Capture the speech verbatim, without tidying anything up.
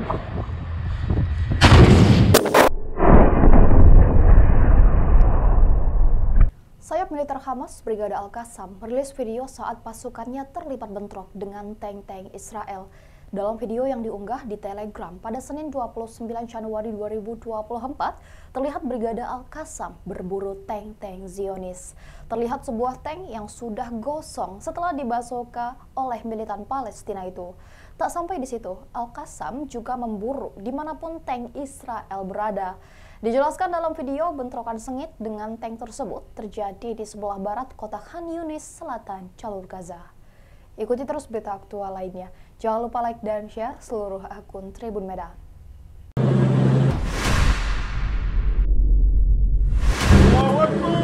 Stop! Sayap militer Hamas, Brigade Al-Qassam, merilis video saat pasukannya terlibat bentrok dengan tank-tank Israel. Dalam video yang diunggah di Telegram pada Senin dua puluh sembilan Januari dua ribu dua puluh empat, terlihat Brigade Al-Qassam berburu tank-tank Zionis. Terlihat sebuah tank yang sudah gosong setelah dibasoka oleh militan Palestina itu. Tak sampai di situ, Al-Qassam juga memburu dimanapun tank Israel berada. Dijelaskan dalam video, bentrokan sengit dengan tank tersebut terjadi di sebelah barat kota Khan Yunis, selatan jalur Gaza. Ikuti terus berita aktual lainnya. Jangan lupa like dan share seluruh akun Tribun Medan. Allahu Akbar.